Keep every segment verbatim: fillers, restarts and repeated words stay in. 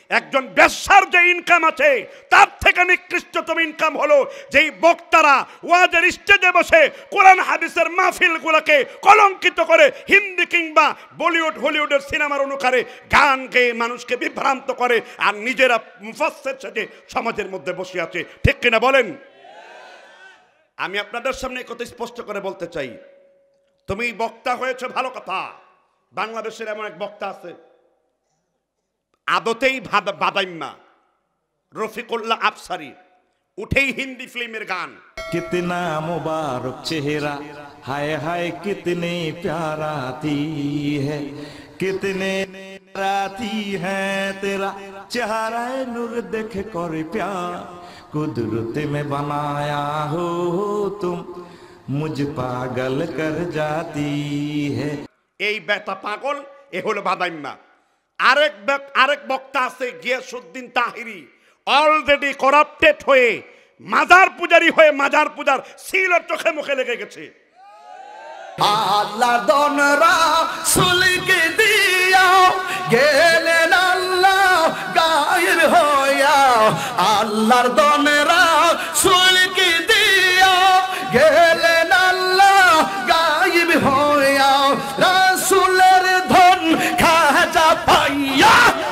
একজন বেশ্যার যে ইনকাম আছে তার থেকে নিকৃষ্টতম ইনকাম হলো যেই বক্তারা ওয়াজের স্টেজে বসে কোরআন হাদিসের মাহফিলগুলোকে কলঙ্কিত করে হিন্দি কিংবা বলিউড হলিউডের সিনেমার অনুসারে গান গেয়ে মানুষকে বিভ্রান্ত করে আর নিজেরা মুফাসসির সেজে সমাজের মধ্যে বসে আছে। ঠিক কিনা বলেন? আমি আপনাদের সামনে কথা স্পষ্ট করে বলতে চাই, তুমি বক্তা হয়েছে ভালো কথা। বাংলাদেশের এমন এক বক্তা আছে আদতেই বাদাইম্মা, রফিকুল্লাহ আফসারি, উঠেই হিন্দি ফিল্মের গান। कितना मुबारक चेहरा हाय हाय कितने प्यारा ती है, कितने राती है तेरा चेहरा नूर देख कर प्यार, कुदरत में बनाया हो तुम मुझ पागल कर जाती है। এই বেটা পাগল এ হলো বাদাইম্মা। আরেক আরেক বক্তা আছে গিয়াসউদ্দিন তাহিরি, অলরেডি করাপ্টেড হয়ে মাজার পূজারি হয়ে মাজার পূজার সিলের চোখে মুখে লেগে গেছে। আল্লাহর দনরা সুলকে দিয়া গেলেন আল্লাহ গায়ের হইয়া, আল্লাহর দনরা সুলকে দিয়া গেলেন আল্লাহ গায়েব হইয়া, রাসূলের ধন খাজা পাইয়া,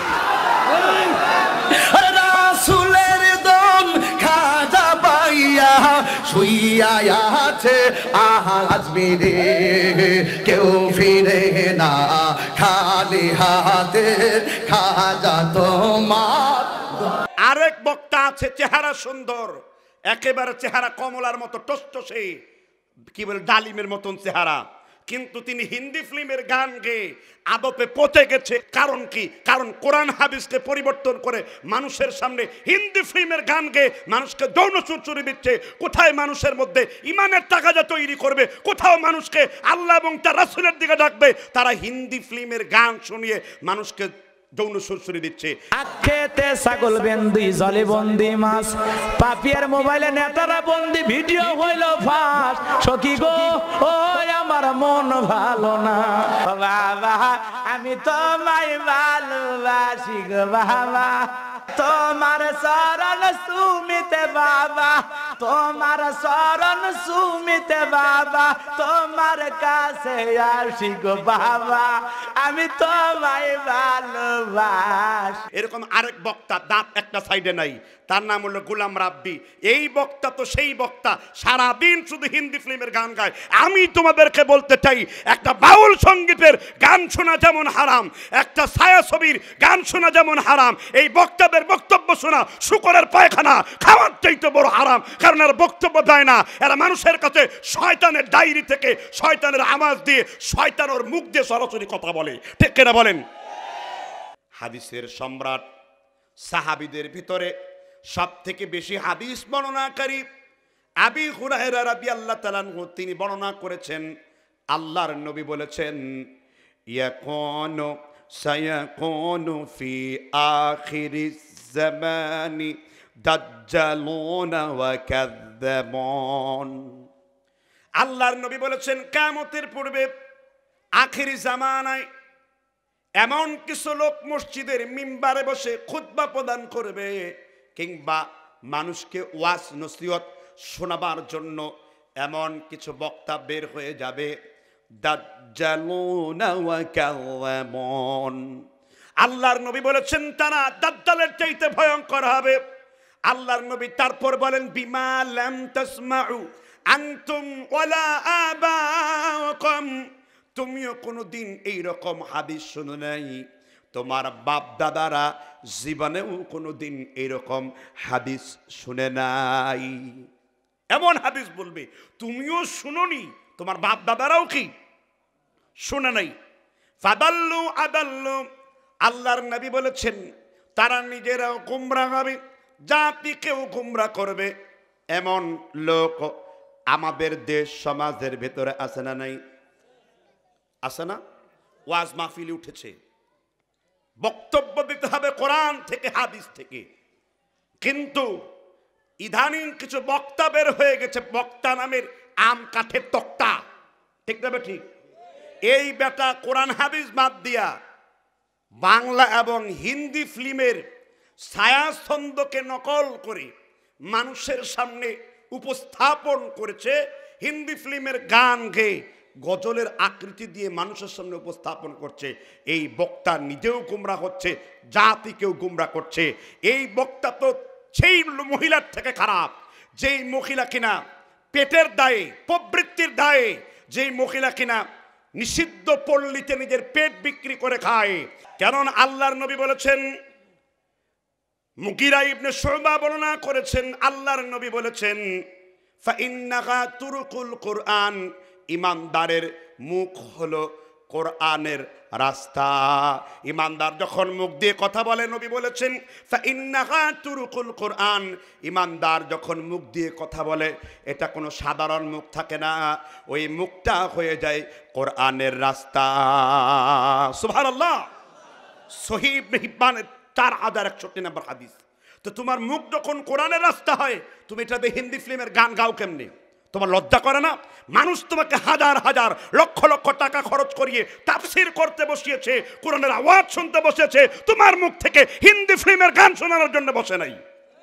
রাসূলের ধন খাজা পাইয়া শুইয়া আছে আজ মেরে কেউ ফিরে না খালি হাতে খাজা তোমার। আরেক বক্তা আছে চেহারা সুন্দর, একেবারে চেহারা কমলার মতো টসটসে, কি বলে ডালিমের মতন চেহারা, কিন্তু তিনি হিন্দি ফিল্মের গান গেয়ে আদতে পচে গেছে। কারণ কি? কারণ কোরআন হাদিসকে পরিবর্তন করে মানুষের সামনে হিন্দি ফিল্মের গান গেয়ে মানুষকে যৌন চুরচুরি দিচ্ছে। কোথায় মানুষের মধ্যে ইমানের তাগাদা তৈরি করবে, কোথাও মানুষকে আল্লাহ এবং তার রাসূলের দিকে ডাকবে, তারা হিন্দি ফিল্মের গান শুনিয়ে মানুষকে যৌন সুরসুরি দিচ্ছে। আখেতে ছাগল বন্দি, জলে বন্দি মাছ, পাপিয়ার মোবাইলে নেতারা বন্দি, ভিডিও হইল ফাঁস। সখী গো ও আমার মন ভালো না বাবা, আমি তোমায় ভালোবাসি গো বাবা, তোমার শরণ সুমিতে বাবা, তোমার শরণ সুমিতে বাবা, তোমার কাছে আসি গো বাবা, আমি তোমায় ভালোবাসি। এরকম আরেক বক্তা, দাঁত একটা সাইডে নাই, তার নাম হলো গোলাম রাব্বি। এই বক্তা তো সেই বক্তা, সারাদিন শুধু হিন্দি ফিল্মের গান গায়। আমি তোমাদেরকে বলতে চাই, একটা বাউল সঙ্গীতের গান শোনা যেমন হারাম, একটা ছায়াছবির গান শোনা যেমন হারাম, এই বক্তাদের বক্তব্য শোনা শুকরের পায়খানা খাওয়ার চাইতে বড় হারাম। কারণ এরা বক্তব্য দেয় না, এরা মানুষের কাছে শয়তানের ডায়েরি থেকে শয়তানের আওয়াজ দিয়ে শয়তানের মুখ দিয়ে সরাসরি কথা বলে। ঠিক কিনা বলেন? হাদিসের সম্রাট, সাহাবীদের ভিতরে সব থেকে বেশি হাদিস বর্ণনাকারী আবি হুরায়রা রাদিয়াল্লাহু তাআলা আনহু, তিনি বর্ণনা করেছেন আল্লাহর নবী বলেছেন, ইয়াকুনু সায়াকুনু ফি আখিরিজ জামানি দাজ্জালুনা ওয়া কাযযাবুন। আল্লাহর নবী বলেছেন কিয়ামতের পূর্বে আখিরি জামানায় এমন কিছু লোক মসজিদের মিম্বারে বসে খুতবা প্রদান করবে কিংবা মানুষকে ওয়াজ নসিহত শোনাবার জন্য এমন কিছু বক্তা বের হয়ে যাবে, দাজ্জালুনা ওয়া কাযযাবুন। আল্লাহর নবী বলেছেন তারা দাজ্জালের চাইতে ভয়ঙ্কর হবে। আল্লাহর নবী তারপর বলেন, বিমা লাম তাসমাউ আনতুম ওয়ালা আবাউকুম, তুমিও কোনোদিন এইরকম হাদিস শুনো নাই, তোমার বাপ দাদারা জীবনেও কোনোদিন এইরকম হাদিস শুনে নাই। এমন হাদিস বলবে তুমিও শুনোনি, তোমার বাপ দাদারাও কি শুনে নাই। ফাদাল্লু আদাল্লু, আল্লাহর নবী বলেছেন তারা নিজেরাও গুমরাহ হবে, জাতিকেও গুমরাহ করবে। এমন লোক আমাদের দেশ সমাজের ভেতরে আছে না নাই? আছে না? ওয়াজ মাহফিলে উঠেছে, বক্তব্য দিতে হবে কোরআন থেকে হাদিস থেকে, কিন্তু ইদানিং কিছু বক্তা বের হয়ে গেছে, বক্তা নামের আম কাঠের তক্তা। ঠিক না? ঠিক। এই বেটা কোরআন হাদিস বাদ দিয়া বাংলা এবং হিন্দি ফিল্মের ছায়া ছন্দকে নকল করে মানুষের সামনে উপস্থাপন করেছে, হিন্দি ফিল্মের গান গেয়ে গজলের আকৃতি দিয়ে মানুষের সামনে উপস্থাপন করছে। এই বক্তা নিজেও গুমরা হচ্ছে, জাতিকেও গুমরা করছে। এই বক্তা তো সেই মহিলার থেকে খারাপ, যেই মহিলা কিনা পেটের দায়ে, প্রবৃত্তির দায়ে, যেই মহিলা কিনা নিষিদ্ধ পল্লীতে নিজের পেট বিক্রি করে খায়। কারণ আল্লাহর নবী বলেছেন, মুগীরা ইবনে শুবা বর্ণনা করেছেন, আল্লাহর নবী বলেছেন, ফাইন্নাহা তুরুকুল কুরআন, ইমানদারের মুখ হলো কোরআনের রাস্তা। ইমানদার যখন মুখ দিয়ে কথা বলে, নবী বলেছেন ফাইন্নাহা তুরুকুল কুরআন, ইমানদার যখন মুখ দিয়ে কথা বলে এটা কোনো সাধারণ মুখ থাকে না, ওই মুখটা হয়ে যায় কোরআনের রাস্তা। সুবহানাল্লাহ। সহিহ ইবনে হিব্বানের চার হাজার একষট্টি নম্বর হাদিস। তো তোমার মুখ যখন কোরআনের রাস্তা হয়, তুমি এটা দিয়ে হিন্দি ফিল্মের গান গাও কেমনি? তোমার লজ্জা করে না? মানুষ তোমাকে হাজার হাজার লক্ষ লক্ষ টাকা খরচ করিয়ে তাফসীর করতে বসিয়েছে, কোরআনের আওয়াজ শুনতে বসেছে, তোমার মুখ থেকে হিন্দি ফিল্মের গান শোনানোর জন্য বসে নাই।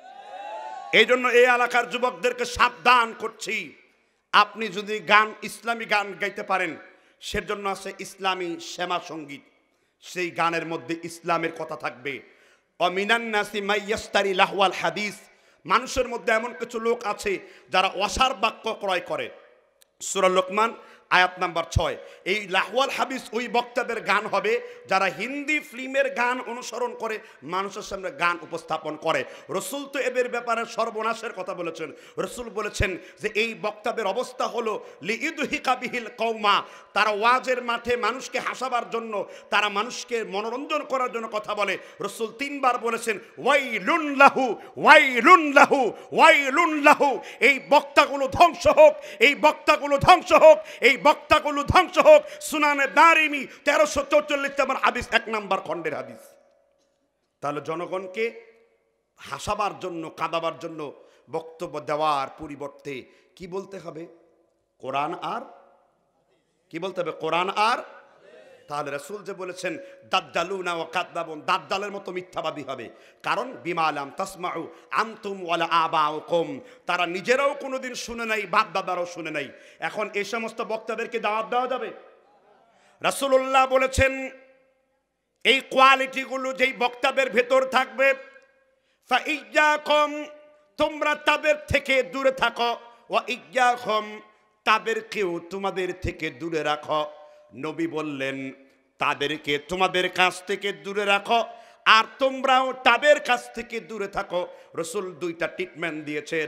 এই জন্য এই এলাকার যুবকদেরকে সাবধান করছি, আপনি যদি গান, ইসলামী গান গাইতে পারেন, সেজন্য আছে ইসলামী শ্যামা সঙ্গীত, সেই গানের মধ্যে ইসলামের কথা থাকবে। অমিনান নাসি মাইয়াস্তারি লাহওয়াল হাদিস, মানুষের মধ্যে এমন কিছু লোক আছে যারা অসার বাক্য ক্রয় করে। সূরা লোকমান আয়াত নাম্বার ছয়। এই লাহওয়াল হাদিস ওই বক্তাদের গান হবে যারা হিন্দি ফিল্মের গান অনুসরণ করে মানুষের সামনে গান উপস্থাপন করে। রসুল তো এদের ব্যাপারে সর্বনাশের কথা বলেছেন। রসুল বলেছেন যে এই বক্তাদের অবস্থা হলো লিইদহিকা বিহিল কওমা, তারা ওয়াজের মাঠে মানুষকে হাসাবার জন্য, তারা মানুষকে মনোরঞ্জন করার জন্য কথা বলে। রসুল তিনবার বলেছেন ওয়াইলুন লাহু ওয়াইলুন লাহু ওয়াইলুন লাহু, এই বক্তাগুলো ধ্বংস হোক, এই বক্তাগুলো ধ্বংস হোক, এই বক্তাগুলো ধ্বংস হোক। সুনানে দারিমি তেরোশো চৌচল্লিশ নম্বর হাদিস, এক নম্বর খণ্ডের হাদিস। তাহলে জনগণকে হাসাবার জন্য, কাঁদাবার জন্য বক্তব্য দেওয়ার পরিবর্তে কি বলতে হবে? কোরআন আর কি বলতে হবে? কোরআন আর। তাহলে রাসূল যে বলেছেন দাজ্জালুনা ওয়া কাযযাবুন, দাজ্জালের মতো মিথ্যাবাদী হবে। কারণ বিমা লাম তাসমাউ আনতুম ওয়ালা আবাউকুম, তারা নিজেরাও কোনোদিন শুনে নাই, বাপ দাদারাও শুনে নাই। এখন এই সমস্ত বক্তাদেরকে দাওয়াত দেওয়া যাবে? রাসূলুল্লাহ বলেছেন এই কোয়ালিটিগুলো যেই বক্তাদের ভেতর থাকবে, ফাইয়াকুম, তোমরা তাদের থেকে দূরে থাকো, ওয়া ইয়াকুম, তাদেরকেও তোমাদের থেকে দূরে রাখো। নবী বললেন তাদেরকে তোমাদের কাছ থেকে দূরে রাখো, আর তোমরাও তাদের কাছ থেকে দূরে থাকো। রসুল দুইটা ট্রিটমেন্ট দিয়েছেন,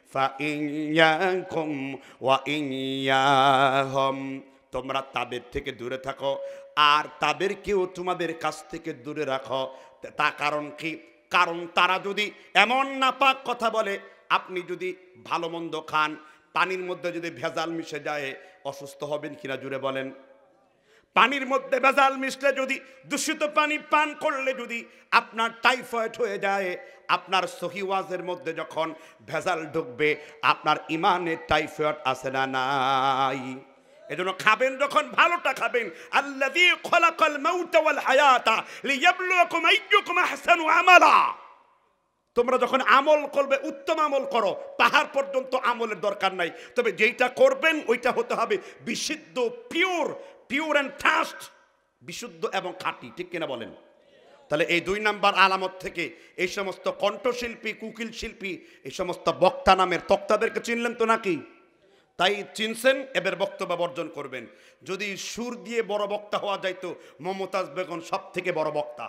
ফাইয়াকুম ওয়া ইয়াহুম, তোমরা তাদের থেকে দূরে থাকো আর তাদেরকেও তোমাদের কাছ থেকে দূরে রাখো। তা কারণ কি? কারণ তারা যদি এমন নাপাক কথা বলে, আপনি যদি ভালো মন্দ খান, পানির মধ্যে যদি ভেজাল মিশে যায়, অসুস্থ হবেন কিনা জুড়ে বলেন? পানির মধ্যে ভেজাল মিশলে, যদি দূষিত পানি পান করলে যদি আপনার টাইফয়েড হয়ে যায়, আপনার সহি ওয়াজের মধ্যে যখন ভেজাল ঢুকবে, আপনার ইমানে টাইফয়েড আছে না নাই? এজন্য খাবেন যখন ভালোটা খাবেন। আল্লাযী খলাকাল মাউতা ওয়াল হায়াতা লিয়াবলুয়াকুম আইয়ুকুম আহসানু আমালা, তোমরা যখন আমল করবে উত্তম আমল করো, পাহাড় পর্যন্ত আমলের দরকার নাই, তবে যেইটা করবেন ওইটা হতে হবে বিশুদ্ধ, পিওর, পিওর অ্যান্ড ট্রাস্ট, বিশুদ্ধ এবং খাঁটি, ঠিক কিনা বলেন? তাহলে এই দুই নাম্বার আলামত থেকে এই সমস্ত কণ্ঠশিল্পী, কুকিল শিল্পী, এই সমস্ত বক্তা নামের তক্তাদেরকে চিনলেন তো নাকি? তাই চিনছেন, এদের বক্তব্য বর্জন করবেন। যদি সুর দিয়ে বড় বক্তা হওয়া যাইতো, মমতাজ বেগম সব থেকে বড় বক্তা।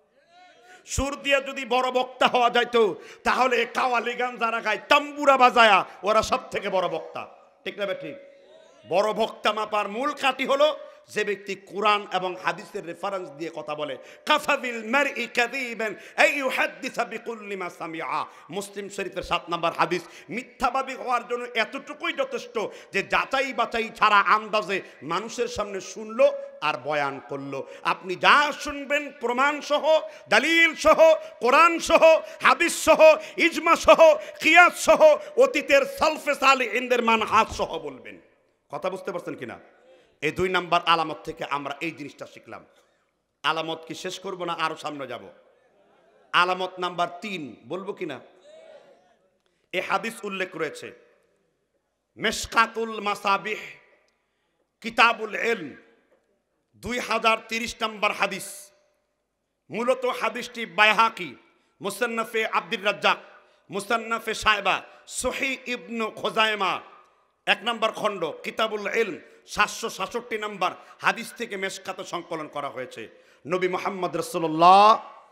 সুর দিয়ে যদি বড় বক্তা হওয়া যাইতো, তাহলে কাওয়ালি গান যারা গায়, তাম্বুরা বাজায়া, ওরা সব থেকে বড় বক্তা, ঠিক না? ঠিক। বড় বক্তা মাপার মূল কাঠি হলো যে ব্যক্তি কোরআন এবং হাদিসের রেফারেন্স দিয়ে কথা বলে। কাফাবিল মারই কাযিবান আই ইউহাদ্দিসা বিকুল্লি মা সামিআ, মুসলিম শরীফের সাত নম্বর হাদিস। মিথ্যাবাদী হওয়ার জন্য এতটুকুই যথেষ্ট যে যাচাই বাছাই ছাড়া আন্দাজে মানুষের সামনে শুনলো আর বয়ান করলো। আপনি যা শুনবেন প্রমাণ সহ, দলিল সহ, কোরআন সহ, হাদিস সহ, ইজমা সহ, কিয়াস সহ, অতীতের সালফে সালিহিনদের মানহাজ সহ বলবেন। কথা বুঝতে পারছেন কিনা? এই দুই নাম্বার আলামত থেকে আমরা এই জিনিসটা শিখলাম। আলামত কি শেষ করব না আরো সামনে যাব? আলামত নাম্বার তিন, বলবো কিনা? এ হাদিস উল্লেখ রয়েছে মেশকাতুল মাসাবিহ কিতাবুল ইলম দুই হাজার তিরিশ নম্বর হাদিস। মূলত হাদিসটি বাইহাকি, মুসান্নাফে আব্দুর রাজ্জাক, মুসান্নাফে সাইবা, সহিহ ইবনু খুজাইমা এক নম্বর খণ্ড কিতাবুল ইলম সাতশো সাতষট্টি নম্বর হাদিস থেকে মেশকাত সংকলন করা হয়েছে। নবী মুহাম্মদ রাসূলুল্লাহ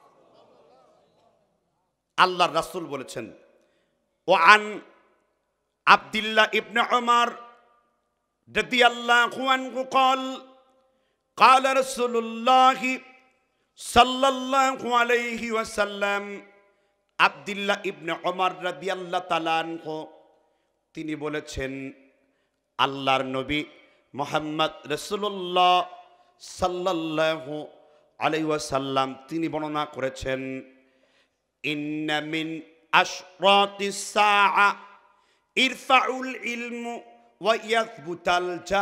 আল্লাহর রাসূল বলেছেন, ওয়ান আব্দুল্লাহ ইবনে উমর রাদিয়াল্লাহু আনহু قال قال رسول الله صلى الله عليه وسلم, আব্দুল্লাহ ইবনে উমর রাদিয়াল্লাহু তাআলা আনহু তিনি বলেছেন, আল্লাহর নবী মুহাম্মদ রাসূলুল্লাহ সাল্লাল্লাহু আলাইহি ওয়াসাল্লাম তিনি বর্ণনা করেছেন, ইন্না মিন আশরাতিস সাআ ইরফাউল ইলমু ওয়া ইয়াসবুতাল